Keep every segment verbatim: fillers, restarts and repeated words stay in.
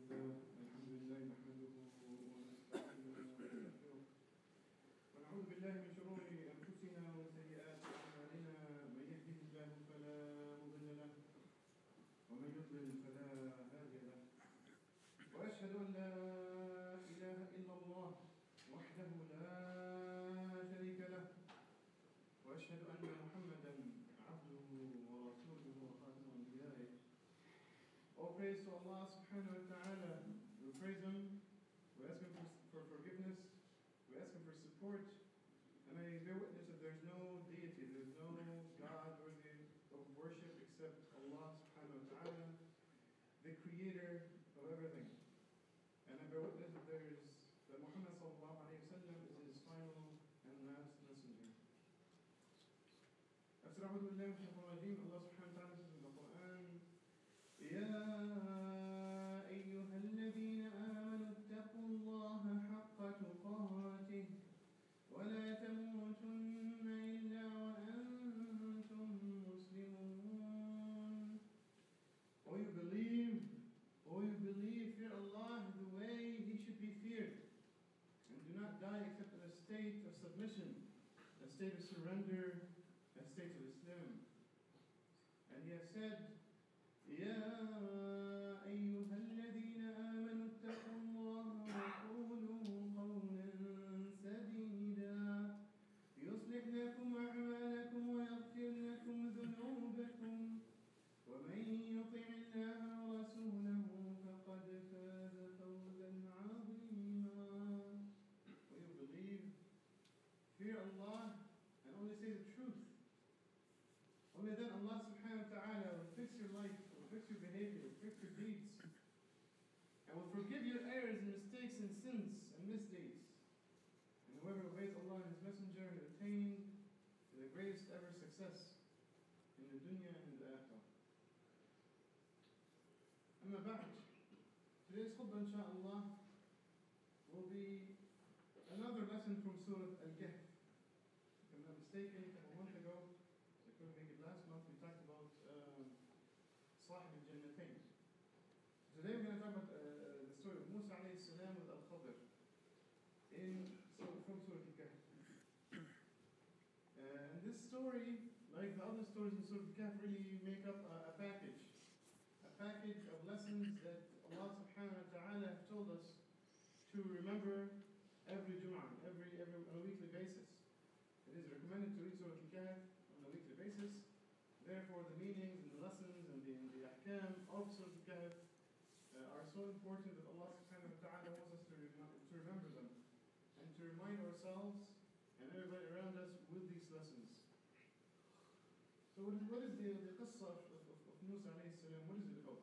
لله الحمد لله نحمده ونستعينه ونستغفره ونعوذ بالله من شرور أنفسنا وسيئات أعمالنا من يهده الله فلا مضل له ومن يضلل فلا هادي له وأشهد أن لا إله إلا الله وحده لا شريك له وأشهد أن محمدا عبده ورسوله وخاتم أنبيائه. All praise to Allah subhanahu wa ta'ala. We praise Him, we ask Him for, for forgiveness, we ask Him for support, and I bear witness that there's no deity, there's no God worthy of worship except Allah subhanahu wa ta'ala, the creator of everything. And I bear witness that there's that Muhammad sallallahu alayhi wa sallam is His final and last messenger. After أعوذ بالله من الشيطان الرجيم, Allah subhanahu wa ta'ala says in the Quran, يا أيها الذين آمنوا اتقوا الله حق تقاته ولا تموتن إلا وأنتم مسلمون. O you believe, O you believe, fear Allah the way He should be feared, and do not die except in a state of submission, a state of surrender, a state of Islam. And He has said, يا أيها الذين آمنوا اتقوا الله وقولوا قولا سديدا يصلح لكم أعمالكم ويغفر لكم ذنوبكم ومن يطع الله ورسوله فقد فاز فوزا عظيما. When you believe, fear Allah and only say the truth. Only then Allah subhanahu wa ta'ala will fix your life, will fix your behavior, will fix your deeds, and will forgive your errors and mistakes and sins and misdeeds. And whoever obeys Allah and His Messenger will attain to the greatest ever success in the dunya and the akhirah. Amma ba'd, today's khutbah insha'Allah will be another lesson from Surah Al-Kahf. If I'm not mistaken, a couple months ago, I couldn't make it last month, we talked about Sahib al-Jannatayn. Today we're going to talk about uh, the story of Musa alayhi salam with Al-Khadr in, so, from Surah Al-Kahf. Uh, and this story, like the other stories in Surah Al-Kahf, really make up a, a package. A package of lessons that Allah subhanahu wa ta'ala have told us to remember every Jum'ah, every, every, on a weekly basis. It is recommended to read Surah Al-Kahf on a weekly basis. Therefore, the meanings and the lessons and the, and the ahkam of Surah Al-Kahf uh, are so important that Allah subhanahu wa ta'ala wants us to, rem- to remember them and to remind ourselves and everybody around us with these lessons. So what is, what is the, the qissa of, of, of Musa alayhi salam? What is it about?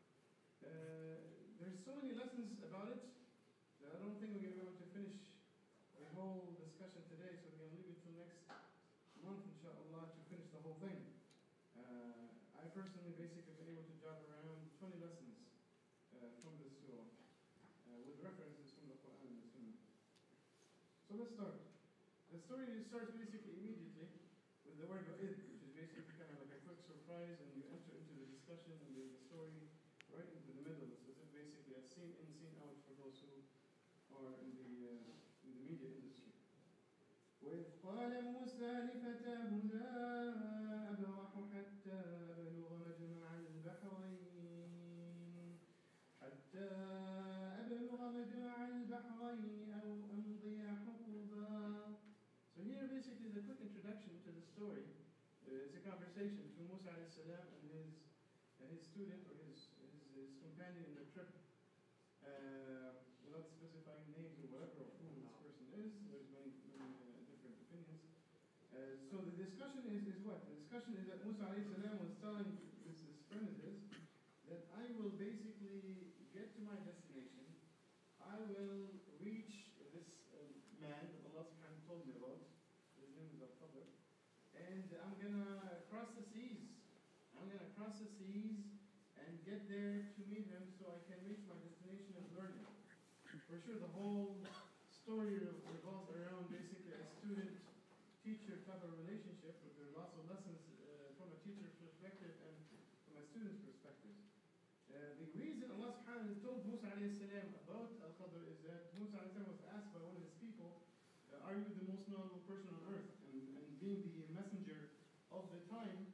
Uh, there's so many lessons about it that I don't think we're going to be able to finish the whole discussion today, so we're going to leave it till next month, inshallah, to finish the whole thing. Uh, I personally basically been able to jot around twenty lessons uh, from this surah, uh, with references from the Quran and the Sunnah. So let's start. The story starts basically immediately with the word wa'id, which is basically kind of like a quick surprise, and you enter into the discussion and the, the story right into the middle. So it's basically a scene in, scene out for those who are in the, uh, in the media industry. وإذ قال موسى لفتاه لا أبرح حتى أبلغ مجمع البحرين حتى أبلغ مجمع البحرين أو أمضي حقبا. So here basically is a quick introduction to the story. It's a conversation between Musa alayhi salam and his, uh, his student or his, his, his companion in the trip. Uh, without specifying names or whatever of who this person is, there's many, many uh, different opinions. Uh, so the discussion is, is what? The discussion is that Musa alayhi salam was telling this, this friend of his that I will basically get to my destination, I will reach this uh, man that Allah subhanahu told me about, his name is Al-Khadr, and I'm gonna cross the seas. I'm gonna cross the seas and get there to meet him so I can reach my destination of learning. For sure, the whole story revolves around basically a student-teacher type of relationship, but there are lots of lessons uh, from a teacher's perspective and from a student's perspective. Uh, Uh, the reason Allah subhanahu wa ta'ala told Musa alayhi salam about Al-Khadr is that Musa alayhi salam was asked by one of his people, uh, are you the most knowledgeable person on earth? And, and being the messenger of the time,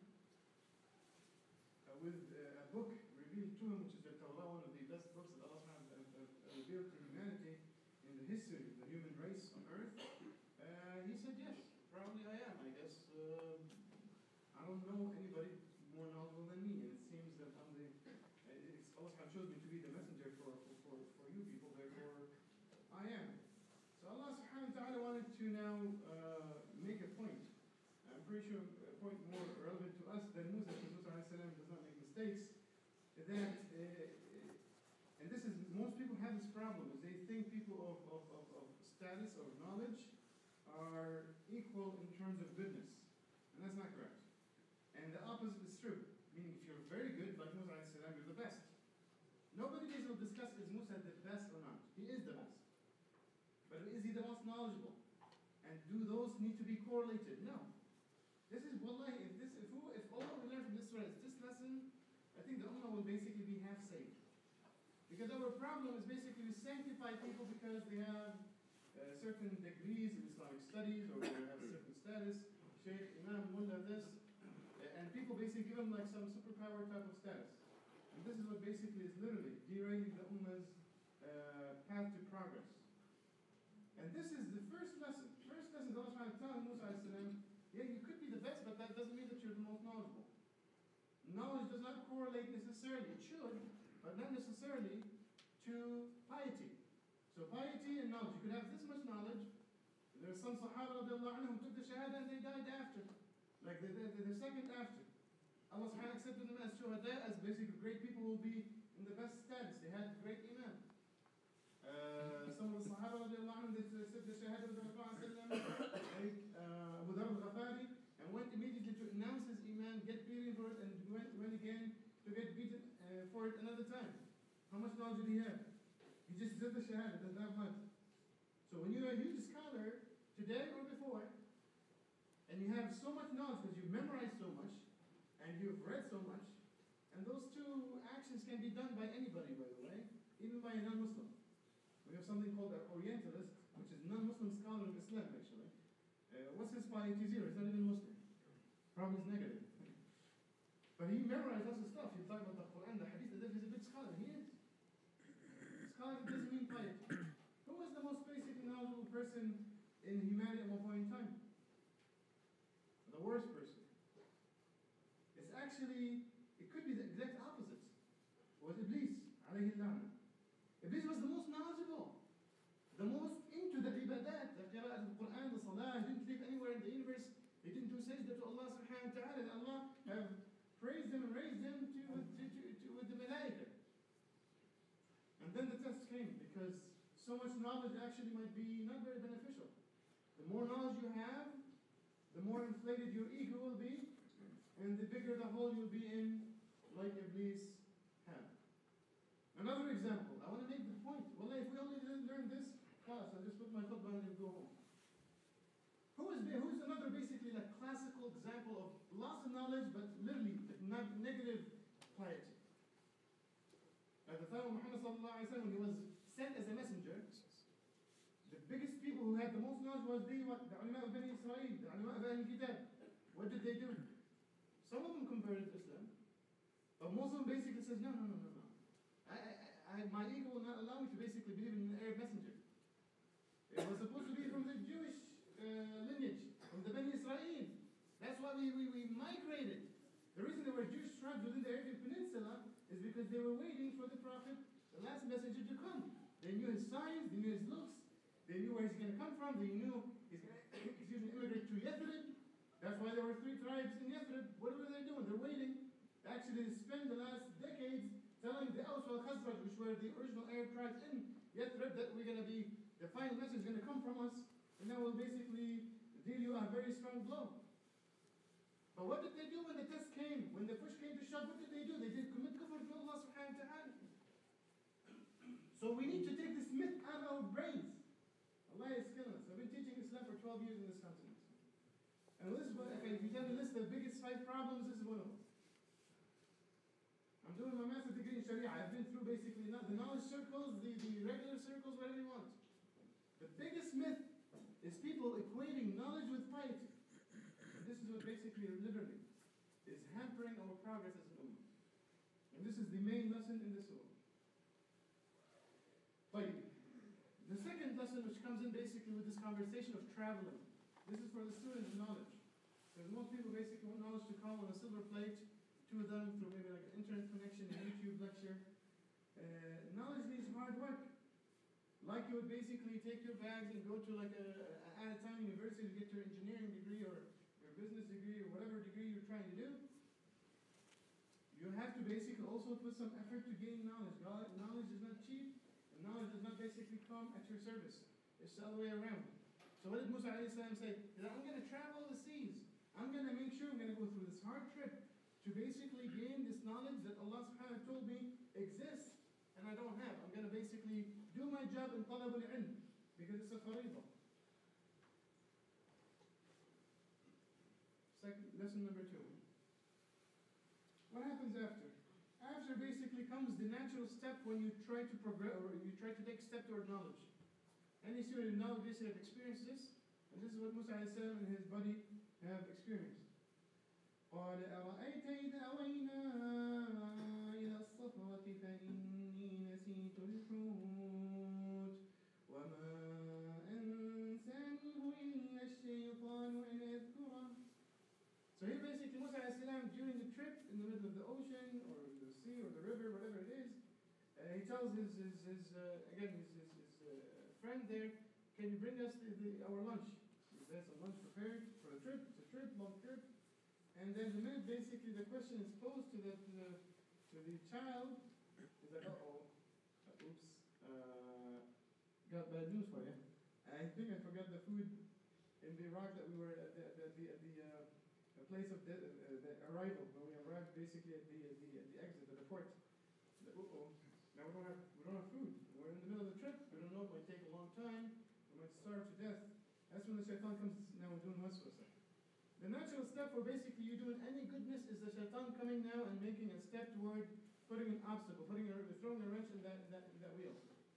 uh, with uh, a book revealed to him, which is the Torah, one of the best books that Allah subhanahu wa ta'ala uh, revealed to humanity in the history of the human race on earth, uh, he said, yes, probably I am, I guess. Uh, I don't know anybody more knowledgeable than me, and it seems that I'm the, it's, Allah chose me to be the messenger for, for, for you people, therefore I am. So Allah subhanahu wa ta'ala wanted to now uh, make a point. I'm pretty sure a point more relevant to us than Musa, because Musa alayhi salam does not make mistakes, that, uh, and this is, most people have this problem, is they think people of, of, of, of status or knowledge are equal in terms of goodness, and that's not correct. And the opposite is true, meaning if you're very good, like Musa alayhi salam, you're the best. Nobody will discuss is Musa the best or not. He is the best. But is he the most knowledgeable? And do those need to be correlated? No. This is wallahi, if this if, who, if all we learn from this verse, this lesson, I think the Ummah will basically be half saved. Because our problem is basically we sanctify people because they have uh, certain degrees in Islamic studies or they have certain status, Sheikh, Imam, Mullah, this, and people basically give them like some superpower type of status. And this is what basically is literally derailing the Ummah's uh, path to progress. And this is the first lesson. First lesson Allah subhanahu wa ta'ala telling Musa alayhi salam, yeah, you could be the best, but that doesn't mean that you're the most knowledgeable. Knowledge does not correlate necessarily. It should, but not necessarily to piety. So piety and knowledge. You could have this much knowledge. There are some Sahaba radiallahu anhum who took the Shahada and they died after. Like the, the, the second after. Allah subhanahu wa ta'ala accepted them as shuhada, as basically great people will be in the best status. They had great iman. Uh, some of the Sahaba radiallahu anhum, they said the Shahada of the Prophet like uh, Abu Dharr al-Ghafari, and went immediately to announce his iman, get beaten for it, and went, went again to get beaten uh, for it another time. How much knowledge did he have? He just did the Shahada, that's not much. So when you're a huge scholar, today or before, and you have so much knowledge because you've memorized so much, and you've read so much, and those two actions can be done by anybody, by the way, even by a non-Muslim. We have something called an Orientalist, which is non-Muslim scholar of Islam, actually. Uh, what's his piety zero? He's not even Muslim. Probably is negative. But he memorized lots of stuff. He'll talk about the Quran, the Hadith, as if he's a big scholar. He is. Scholar doesn't mean piety. Who was the most basic and knowledgeable person in humanity at one point in time? The worst person. It's actually, it could be the exact opposite. It was Iblis, alayhi la'na. Iblis was the most knowledgeable, the most into the ibadat, the qira'at al-Quran, the salah. He didn't live anywhere in the universe. He didn't do sajda to Allah subhanahu wa ta'ala. And Allah have praised him and raised him to, to, to, to with the malaika. And then the test came, because so much knowledge actually might be not very beneficial. The more knowledge you have, the more inflated your ego will be, and the bigger the hole you'll be in, like Iblis had. Another example, I want to make the point. Well, if we only learn this class, I'll just put my khutbah and go home. Who is there? Who's another basically like classical example of lots of knowledge, but literally like, negative piety? At the time of Muhammad sallallahu alaihi wasallam, when he was sent as a messenger, the biggest people who had the most knowledge was the what? The ulama of Bani Israel, the ulama of Ahl Kitab. What did they do? Some of them converted to Islam, but most of them basically says, no, no, no, no, no. I, I, I, my ego will not allow me to basically believe in an Arab messenger. It was supposed to be from the Jewish uh, lineage, from the Bani Israel. That's why we, we, we migrated. The reason there were Jewish tribes within the Arabian Peninsula is because they were waiting for the Prophet, the last messenger, to come. They knew his signs, they knew his looks, they knew where he's going to come from, they knew he's going to excuse me, immigrate to Yathrib. That's why there were three tribes in Yathrib. What were they doing? They're waiting. Actually, they spent the last decades telling the Aws wal Khazraj, which were the original Arab tribes in Yathrib, that we're going to be, the final message is going to come from us, and that will basically deal you a very strong blow. But what did they do when the test came? When the push came to shove, what did they do? They did commit kufr to Allah subhanahu wa ta'ala. So we need to take this myth out of our brains. Allah is killing us. I've been teaching Islam for twelve years in this continent. And this is what, if you tell me list the biggest five problems, this is one of them. I'm doing my master's degree in Sharia. I've been through basically not the knowledge circles, the, the regular circles, whatever you want. The biggest myth is people equating knowledge with piety. And this is what basically literally is hampering our progress as an ummah. And this is the main lesson in this surah. But the second lesson, which comes in basically with this conversation of traveling, this is for the student of knowledge. Because most people basically want knowledge to come on a silver plate to them through maybe like an internet connection, a YouTube lecture. Uh, knowledge needs hard work. Like you would basically take your bags and go to like a, a at a time university to get your engineering degree or your business degree or whatever degree you're trying to do. You have to basically also put some effort to gain knowledge. Knowledge is not cheap. Knowledge does not basically come at your service. It's the other way around. So what did Musa alayhi salam say? He said, I'm going to travel the seas. I'm going to make sure I'm going to go through this hard trip to basically gain this knowledge that Allah subhanahu wa ta'ala told me exists and I don't have. I'm going to basically do my job in talab al-ilm because it's a faridah. Second, lesson number two. What happens after? After basically comes the natural step when you try to progress or you try to take a step toward knowledge. Any student of knowledge basically have experienced this, and this is what Musa alayhi salam and his buddy have experienced. قال أرأيت إذا أوينا إلى الصخرة فإني نسيت الحوت وما أنسانيه إلا الشيطان أن أذكره. So here basically Musa alayhi salam during the trip in the middle of the ocean or the sea or the river, whatever it is, uh, he tells his, his, his uh, again his, his, his uh, friend there, can you bring us the, the, our lunch? There's some lunch prepared for the trip. It's a trip, long trip. And then the minute basically the question is posed to the to the, to the child, he's like, uh-oh, uh, oops, uh, got bad news for you. I think I forgot the food in the Iraq that we were at the, at the, at the uh, the place of the, uh, the arrival, when we arrived basically at the, at the, at the exit, at the port. Uh oh, now we don't have we don't have food. We're in the middle of the trip. We don't know. It might take a long time. We might starve to death. That's when the shaitan comes now and doing waswasa. The natural step for basically you doing any goodness is the shaitan coming now and making a step toward putting an obstacle, putting a, throwing a wrench in that, that, that wheel.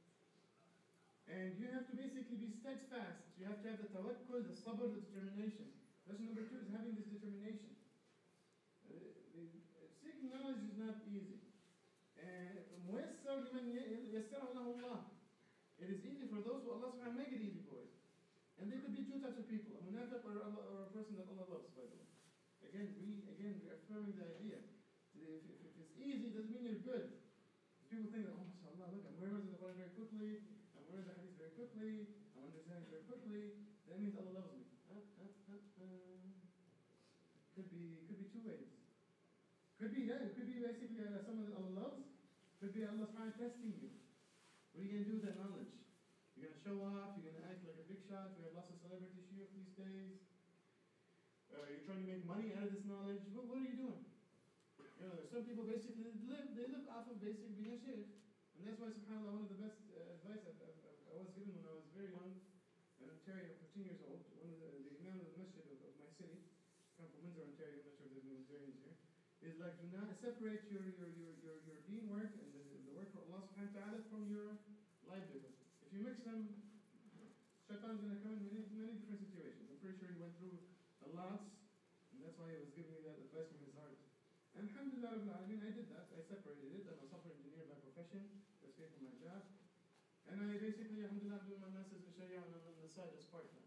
And you have to basically be steadfast. You have to have the tawakkul, the sabr, the determination. Lesson number two is having this determination. Uh, the, the, seeking knowledge is not easy. And مُيَسَّرْ لِمَنْ يَسَّرَهُ لَهُ اللَّهُ. It is easy for those who Allah subhanahu wa ta'ala make it easy for. And they could be two types of people, a munafiq or, Allah, or a person that Allah loves, by the way. Again, we again reaffirming the idea. If, if, if it's easy, it doesn't mean you're good. People think that, oh, mashallah, look, I'm memorizing the Quran very quickly, I'm memorizing the hadith very quickly, I'm understanding very quickly, that means Allah loves me. Uh, uh, uh, uh. Could be, could be two ways. Could be, yeah, it could be basically uh, someone that Allah loves, could be Allah subhanahu wa ta'ala testing you. What are you going to do with that knowledge? You're going to show off, you're going to act like a big shot, we have lots of celebrity shiuch these days. Uh, you're trying to make money out of this knowledge. What, what are you doing? You know, there's some people basically live, they live off of basic being a sheikh. And that's why, subhanAllah, one of the best uh, advice I, I, I was given when I was very young, in Ontario, fifteen years old, one of the, the imam of the masjid of, of my city, come from Windsor, Ontario, I'm not sure if there's any Ontarians here, is like, do not separate your, your, your, your, your deen work and the, the work for Allah subhanahu wa ta'ala from your livelihood. If you mix them, shaitan's going to come in many, many different situations. I'm pretty sure he went through a lot, and that's why he was giving me that advice from his heart. And alhamdulillah, I mean, I did that. I separated it. I'm a software engineer by profession. That's paid for my job. And I basically, alhamdulillah, I'm doing my master's in Sharia and I'm on the side as part-time.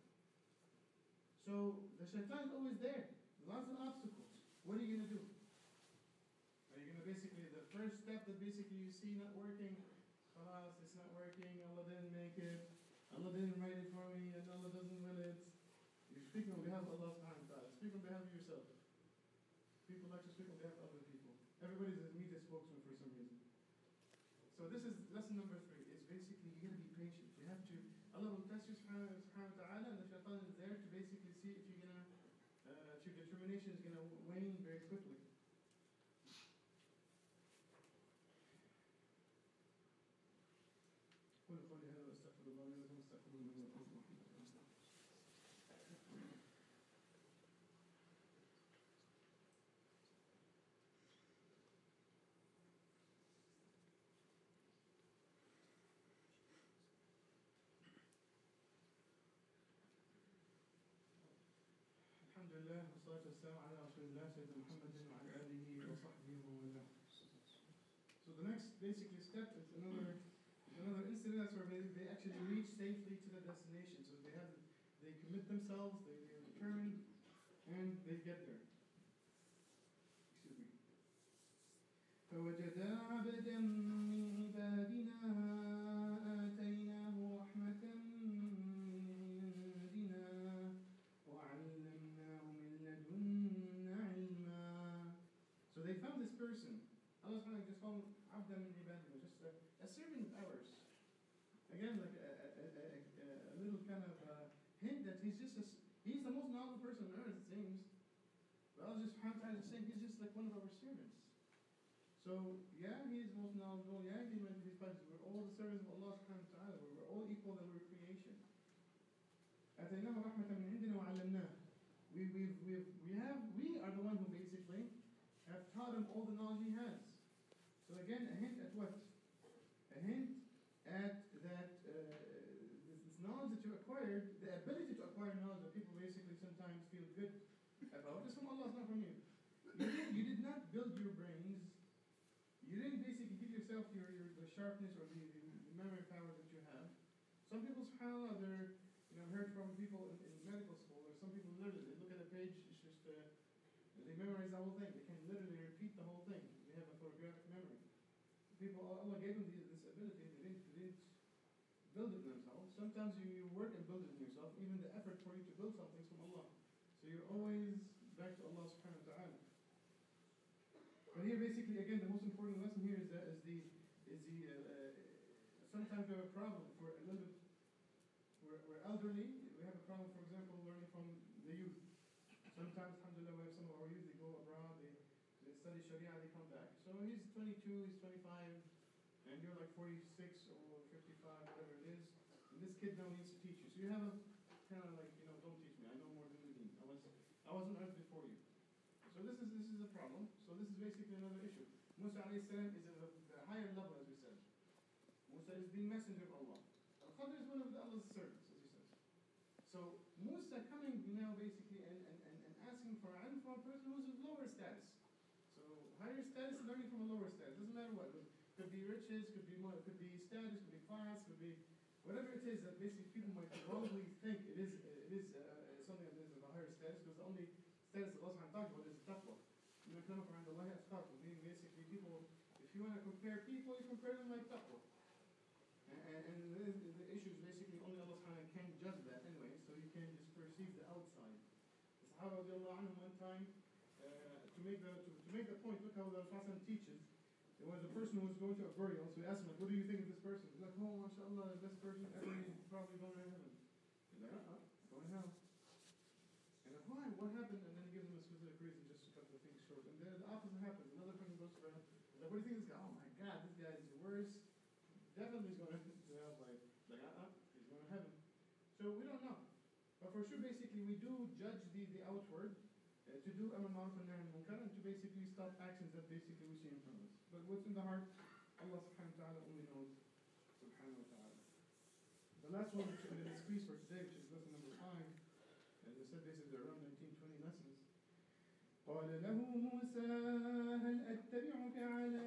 So the shaitan is always there. Lots of obstacles. What are you going to do? Are you going to basically, the first step that basically you see not working, khalas, it's not working, Allah didn't make it, Allah didn't write it for me, and Allah doesn't will it. You're speaking on behalf of Allah subhanahu wa ta'ala. Speak on behalf of yourself. People like to speak on behalf of other people. Everybody's a media spokesman for some reason. So this is lesson number three. It's basically you gotta be patient. You have to, Allah will test you subhanahu wa ta'ala, and the shaitan is there to basically see if you're gonna, uh, if your determination is gonna wane very quickly. قولوا قولي هذا واستغفر الله لي ولكم واستغفروه انه هو الغفور الرحيم. لله والصلاة والسلام على رسول الله سيدنا محمد وعلى آله وصحبه ومن والاه. So the next basically step is another is another incident that's where they, they actually reach safely to the destination. So they have they commit themselves, they, they are determined, and they get there. Excuse me. فوجدا عبدا من عبادنا آتيناه رحمة من عندنا وعلمناه من لدنا علما. So they found this person. Allah subhanahu wa ta'ala just called him عبدا من عبادنا, just a, a servant of ours. Again, like a, a, a, a, a little kind of uh, hint that he's just a, he's the most knowledgeable person on earth, it seems. But Allah just subhanahu wa ta'ala is saying he's just like one of our servants. So, yeah, he is most knowledgeable. Yeah, he went to these places. We're all the servants of Allah subhanahu wa ta'ala. We're all equal that we're creation. أَتَيْنَاهُ رَحْمَةً مِنْ عِنْدِنَا وَعَلَّمْنَاهُ. We, we've, we've, we, have, we are the one who basically have taught him all the knowledge he has. So again, a hint at what? A hint at that uh, this, this knowledge that you acquired, the ability to acquire knowledge that people basically sometimes feel good about, is from Allah, it's not from you. You did, you did not build your brains. You didn't basically give yourself your, your the sharpness or the, the, the memory power that you have. Some people, subhanAllah, they're, you know, I've heard from people in, in medical school, or some people literally, they look at a page, it's just, uh, they memorize the whole thing. They can literally repeat the whole thing. They have a photographic memory. People, Allah gave them this ability, they didn't, they didn't build it themselves. Sometimes you, you work and build it yourself. Even the effort for you to build something is from Allah. So you're always back to Allah subhanahu wa ta'ala. But here, basically, again, the most important lesson here is that is the is the uh, uh, sometimes we have a problem for a little bit. We're, we're elderly. We have a problem, for example, learning from the youth. Sometimes, alhamdulillah, we have some of our youth. They go abroad. They they study Sharia. They come back. So he's twenty-two. He's twenty-five, and you're like forty-six or fifty-five, whatever it is. And this kid now needs to teach you. So you have a kind of like, you know, don't teach me. I know more than you do. I was I was on earth before you. So this is this is a problem. So this is basically another issue. Musa alayhi salam is at a, a higher level, as we said. Musa is the messenger of Allah. Al-Khadr is one of the Allah's servants, as he says. So Musa coming now basically and, and, and, and asking for ilm from a person who's of lower status. So higher status, learning from a lower status. Doesn't matter what. It could be riches, could be more, could be status, could be class, could be whatever it is that basically people might wrongly think it is it is uh, something that is of a higher status, because the only status that Allah subhanahu wa ta'ala talks about is taqwa. You know, come up around Allah has taqwa, meaning basically people, if you want to compare people, you compare them like taqwa. And, and, and the, the issue is basically only Allah subhanahu wa ta'ala can judge that anyway, so you can't just perceive the outside. The Sahaba radiallahu anhum one time, uh, to make the to, to make the point, look how the Prophet teaches. There was a person who was going to a burial, so he asked him, like, what do you think of this person? He's like, oh, mashallah, the best person ever, he's probably going to heaven. He's like, uh-uh, going to hell. And like, why? What happened? And then he gives him a specific reason just to cut the thing short. And then the opposite happens. Another person goes to him. He's like, what do you think of this guy? Oh my God, this guy is worse. Definitely he's going to hell. Like, like uh-uh, he's going to heaven. So we don't know. But for sure, basically, we do judge the, the outward uh, to do amar ma'ruf and nahy anil munkar, and to basically stop actions that basically we see in front of us. But what's in the heart, Allah subhanahu wa ta'ala only knows. Subhanahu wa ta'ala. The last one, which I'm going to squeeze for today, which is lesson number five. As I said, basically around nineteen, twenty lessons. قال له موسى هل أتبعك على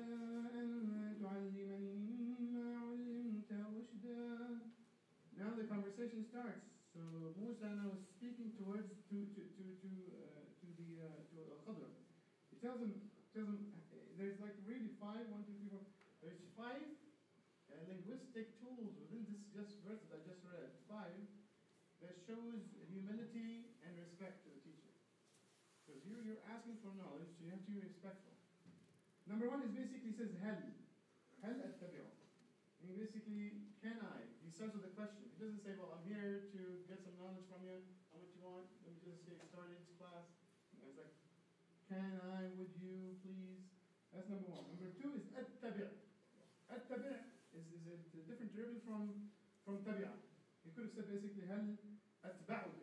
أن تعلمني مما علمت رشدا. Now the conversation starts. So Musa now is speaking towards to to to to uh, to the uh, to Al-Khadr. He tells him tells him uh, there's like really five one two three four. There's five uh, linguistic tools within this just verse that I just read. Five. That shows humility and respect to the teacher. Because you're, you're asking for knowledge, so you have to be respectful. Number one is basically says, Hal. Hal attabi'u. He basically, can I? He starts with a question. He doesn't say, well, I'm here to get some knowledge from you. How much you want? Let me just get started class. And it's like, can I, would you, please? That's number one. Number two is attabi'. Attabi' is, is a, a different derivative from, from tabi'ah. He could have said basically, هل أتبعك.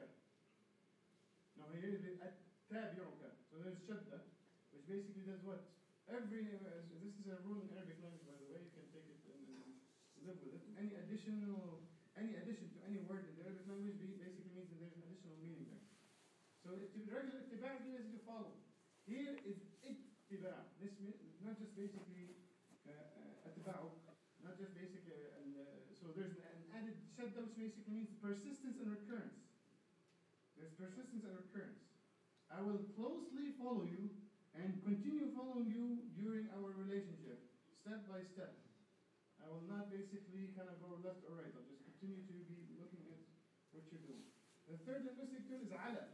Now here is أتبعك. So there's shadda, which basically does what? Every, this is a rule in Arabic language, by the way, you can take it and, and live with it. Any additional, any addition to any word in the Arabic language basically means that there's an additional meaning there. So it- regular ittiba is to follow. Here is ittiba. This means not just basically uh, uh, atba'u, not just basically, uh, and, uh, so there's an, an added shadda which basically means persistence and recurrence. There's persistence and recurrence. I will closely follow you and continue following you during our relationship, step by step. I will not basically kind of go left or right. I'll just continue to be looking at what you're doing. The third linguistic tool is ala.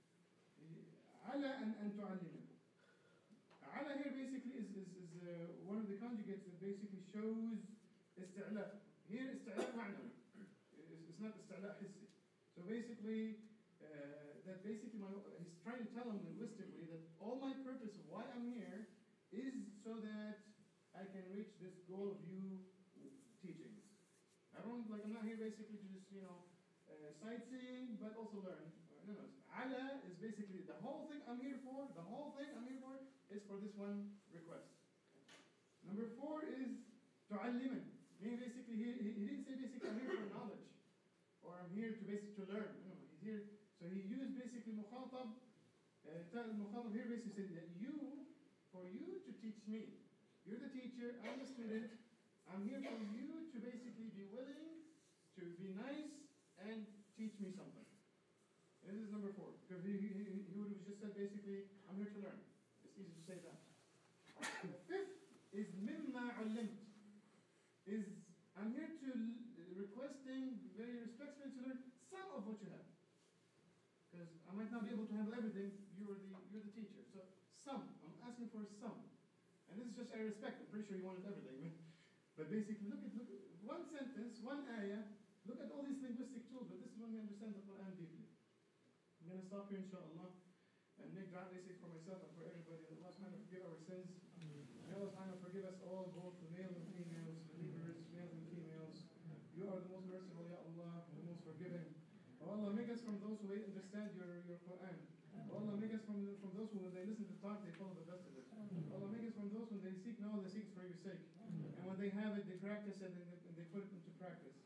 Ala and, and tu'allimu. Ala here basically is, is, is uh, one of the conjugates that basically shows isti'la. Here isti'la ma'nawi. It's, it's not isti'la hissi. So basically, uh, that basically my, he's trying to tell him linguistically that all my purpose of why I'm here is so that I can reach this goal of you teaching. I don't, like, I'm not here basically to just, you know, uh, sightseeing, but also learn. No, no. Ala is basically the whole thing I'm here for, the whole thing I'm here for is for this one request. Number four is tu'alliman. Meaning basically, he, he, he didn't say basically I'm here for knowledge, or I'm here to basically to learn. No, no, he's here. So he used basically mukhatab, uh, mukhatab here basically said that you, for you to teach me. You're the teacher, I'm the student. I'm here for you to basically be willing to be nice and teach me something. And this is number four. Because he, he, he would have just said basically, I'm here to learn. It's easy to say that. The fifth is mimma ullimt. Is I'm here to requesting very respectfully to learn some of what you have. Because I might not be able to handle everything. You're the you're the teacher. So some. I'm asking for some. And this is just I respect. I'm pretty sure you wanted everything. But basically, look at look at one sentence, one ayah. Look at all these linguistic tools. But this is when we understand the Quran deeply. I'm going to stop here, inshallah, and make dua basic for myself and for everybody. And Allah subhanahu wa ta'ala forgive our sins. May Allah subhanahu wa ta'ala forgive us all, both the males and females, believers, males and females. You are the most merciful, Ya Allah, the most forgiving. Oh Allah, make us from those who understand your, your Quran. Oh Allah, make us from, from those who, when they listen to talk, they follow the best of it. Oh Allah, make us from those when they seek knowledge, they seek it for your sake. And when they have it, they practice it and they, and they put it into practice.